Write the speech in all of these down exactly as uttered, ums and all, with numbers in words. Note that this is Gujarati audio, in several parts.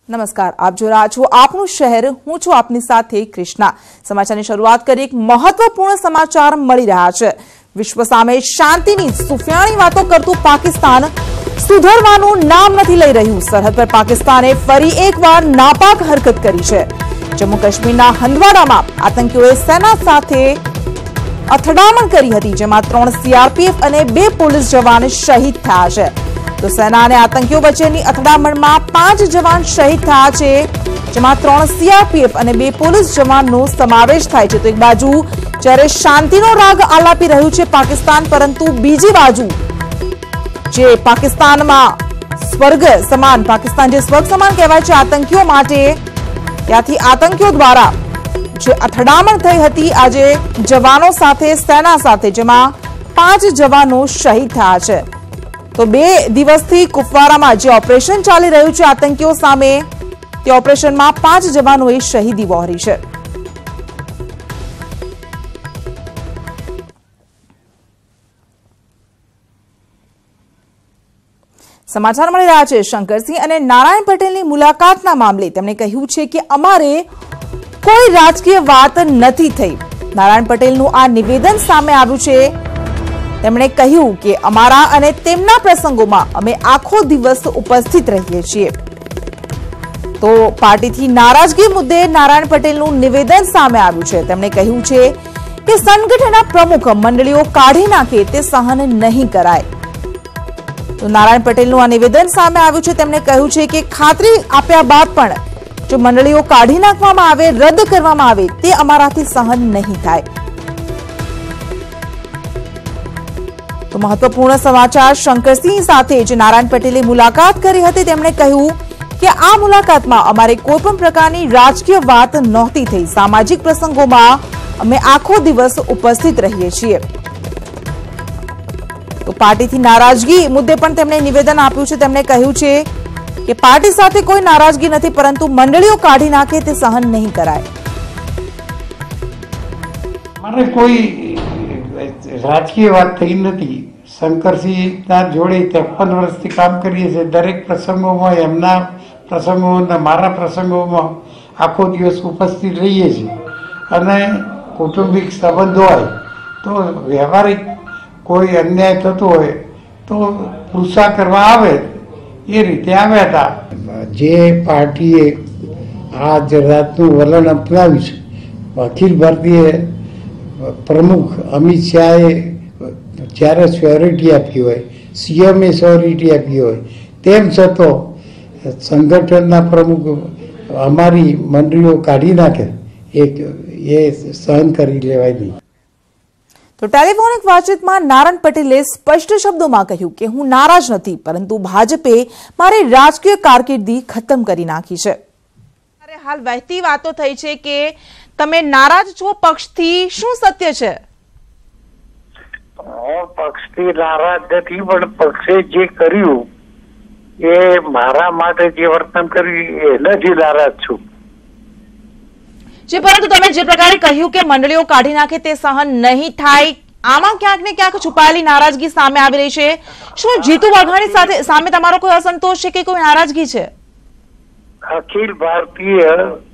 નમસ્કાર, આપ જો રહ્યા છો આપનું શહેર, હું છું આપની સાથે કૃષ્ણા। સમાચારની શરૂઆત કરી એક મહત્વપૂર્ણ સમાચાર મળી રહ્યા છે। વિશ્વ સામે શાંતિની સુફિયાણી વાતો કરતું પાકિસ્તાન સુધરવાનું નામ નથી લઈ રહ્યું। સરહદ પર પાકિસ્તાને ફરી એકવાર નાપાક હરકત કરી છે। જમ્મુ કાશ્મીરના હંદવાડામાં આતંકીઓએ સેના સાથે અથડામણ કરી હતી, જેમાં ત્રણ સીઆરપીએફ અને બે પોલીસ જવાન શહીદ થયા છે। તો સેના અને આતંકીઓ વચ્ચેની અથડામણમાં પાંચ જવાન શહીદ થયા છે, જેમાં ત્રણ સીઆરપીએફ અને બે પોલીસ જવાનનો સમાવેશ થાય છે। તો એક બાજુ જ્યારે શાંતિનો રાગ આલાપી રહ્યું છે પાકિસ્તાન, પરંતુ બીજી બાજુ જે પાકિસ્તાનમાં સ્વર્ગ સમાન પાકિસ્તાન જે સ્વર્ગ સમાન કહેવાય છે આતંકીઓ માટે, ત્યાંથી આતંકીઓ દ્વારા જે અથડામણ થઈ હતી આજે જવાનો સાથે, સેના સાથે, જેમાં પાંચ જવાનો શહીદ થયા છે। તો બે દિવસથી કુપવારામાં જે ઓપરેશન ચાલી રહ્યું છે આતંકીઓ સામે, તે ઓપરેશનમાં પાંચ જવાનોએ શહીદી વહોરી છે। સમાચાર મળી રહ્યા છે શંકરસિંહ અને નારાયણ પટેલની મુલાકાતના મામલે તેમણે કહ્યું છે કે અમારે કોઈ રાજકીય વાત નથી થઈ। નારાયણ પટેલનું આ નિવેદન સામે આવ્યું છે। તેમણે કહ્યું કે અમારા અને તેમના પ્રસંગોમાં અમે આખો દિવસ ઉપસ્થિત રહીએ છીએ। તો પાર્ટીથી નારાજગી મુદ્દે નારાયણ પટેલનું નિવેદન સામે આવ્યું છે। તેમણે કહ્યું છે કે સંગઠનના પ્રમુખ મંડળીઓ કાઢી નાખે તે સહન નહીં કરાય। તો નારાયણ પટેલનું આ નિવેદન સામે આવ્યું છે। તેમણે કહ્યું છે કે ખાતરી આપ્યા બાદ પણ જો મંડળીઓ કાઢી નાખવામાં આવે, રદ કરવામાં આવે, તે અમારાથી સહન નહીં થાય। તો મહત્વપૂર્ણ સમાચાર શંકરસિંહ સાથે જે નારાયણ પટેલે મુલાકાત કરી હતી, તેમણે કહ્યું કે આ મુલાકાતમાં અમારે કોઈ પણ પ્રકારની રાજકીય વાત નહોતી થઈ। સામાજિક પ્રસંગોમાં અમે આખો દિવસ ઉપસ્થિત રહીએ છીએ। તો પાર્ટીથી નારાજગી મુદ્દે પણ તેમણે નિવેદન આપ્યું છે। તેમણે કહ્યું છે કે પાર્ટી સાથે કોઈ નારાજગી નથી, પરંતુ મંડળીઓ કાઢી નાખે તે સહન નહીં કરાય। મારે કોઈ રાજકીય વાત થઈ નથી। શંકરસિંહના જોડે ત્રેપન વર્ષથી કામ કરીએ છીએ। દરેક પ્રસંગોમાં, એમના પ્રસંગોમાં, મારા પ્રસંગોમાં આખો દિવસ ઉપસ્થિત રહીએ છીએ। અને કૌટુંબિક સંબંધ હોય તો વ્યવહારિક કોઈ અન્યાય થતો હોય તો પૂછા કરવા આવે, એ રીતે આવ્યા હતા। જે પાર્ટીએ આ રાતનું વલણ અપનાવ્યું છે, અખિલ ભારતીય પ્રમુખ અમિત શાહે જ્યારે શ્યોરિટી આપી હોય, સીએમએ શ્યોરિટી આપી હોય, તેમ છતાં સંગઠનના પ્રમુખ અમારી મંડળીઓ કાઢી નાખે, એ સહન કરી લેવાય નહીં। તો ટેલિફોનિક વાતચીતમાં નારાયણ પટેલે સ્પષ્ટ શબ્દોમાં કહ્યું કે હું નારાજ નથી, પરંતુ ભાજપે મારી રાજકીય કારકિર્દી ખતમ કરી નાખી છે। હાલ વહેતી વાતો થઈ છે કે તમે નારાજ છો પક્ષથી, શું સત્ય છે? હું પક્ષથી નારાજ નથી, પણ પક્ષે જે કર્યું એ મારા માટે જે વર્તન કર્યું એનાથી નારાજ છું। જે પરંતુ તમે જે પ્રકારે કહ્યું કે મંડળીઓ કાઢી નાખે તે સહન નહીં થાય, આમાં ક્યાંક ને ક્યાંક છુપાયેલી નારાજગી સામે આવી રહી છે। શું જીતુ વાઘાણી સાથે સામે તમારો કોઈ અસંતોષ છે કે કોઈ નારાજગી છે? અખિલ ભારતીય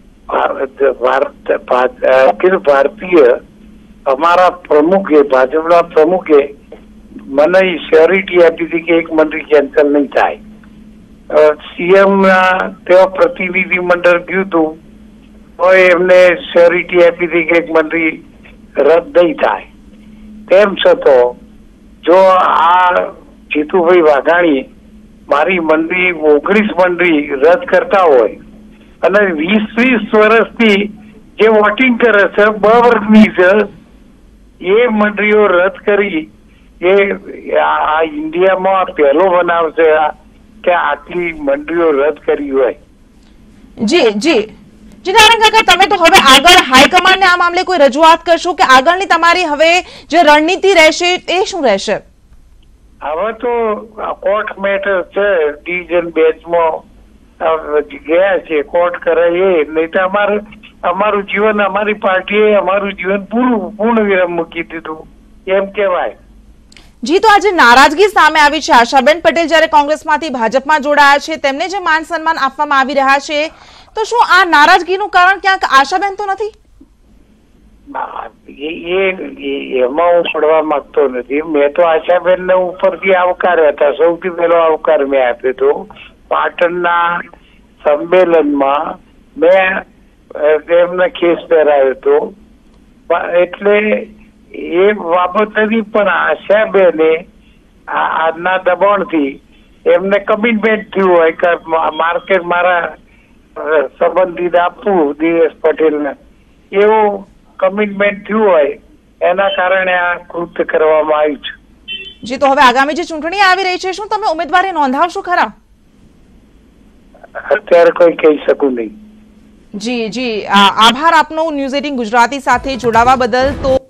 અખિલ ભારતીય અમારા પ્રમુખે, ભાજપના પ્રમુખે મને શ્યોરિટી આપી હતી કે એક મંડળી કેન્સલ નહીં થાય। સીએમ ના તેઓ પ્રતિનિધિ મંડળ ગયું હતું તો એમને શ્યોરિટી આપી હતી કે એક મંડળી રદ નહીં થાય। તેમ છતાં જો આ જીતુભાઈ વાઘાણી મારી મંડળી ઓગણીસ મંડળી રદ કરતા હોય અને વીસ વીસ વર્ષથી જે વોટિંગ કરે છે, બ વર્ગની છે, એ મંડળીઓ રદ કરી, એ આ ઇન્ડિયામાં પહેલો બનાવ છે કે આટલી મંડળીઓ રદ કરી હોય। જી જી જી નારાયણ કાકા, તમે તો હવે આગળ હાઈકમાન્ડને આ મામલે કોઈ રજૂઆત કરશો કે આગળની તમારી હવે જે રણનીતિ રહેશે એ શું રહેશે? હવે તો કોર્ટ મેટર છે, ડિવિઝન બેન્ચમાં ગયા છે, કોર્ટ કરે એ નહીં તો અમારે અમારું જીવન, અમારી પાર્ટીએ અમારું જીવન પૂરું પૂર્ણ વિરામ મૂકી દીધું એમ કહેવાય। જી, તો આજે નારાજગી સામે આવી છે। આશાબેન પટેલ જ્યારે કોંગ્રેસમાંથી ભાજપમાં જોડાયા છે, તેમને જે માન સન્માન આપવામાં આવી રહ્યા છે, તો શું આ નારાજગીનું કારણ ક્યાંક આશાબેન તો નથી? એમાં હું પડવા માંગતો નથી। મેં તો આશાબેન ને ઉપરથી આવકાર્યા હતા। સૌથી પહેલો આવકાર મેં આપ્યો હતો પાટણના સંમેલનમાં। મેં એમને કેસ પહેરાવ્યો હતો, એટલે એ બાબત નથી। પણ આશાબેને આજના દબાણથી એમને કમિટમેન્ટ થયું હોય કે માર્કેટ મારા સંબંધિત આપવું દિનેશ પટેલને, એવું કમિટમેન્ટ થયું હોય એના કારણે આ કૃત્ય કરવામાં આવ્યું છે। જી, તો હવે આગામી જે ચૂંટણી આવી રહી છે, શું તમે ઉમેદવારી નોંધાવશો ખરા? અત્યારે કોઈ કહી શકું નહીં। જી જી, આભાર આપનો ન્યૂઝ એટીન ગુજરાતી સાથે જોડાવા બદલ। તો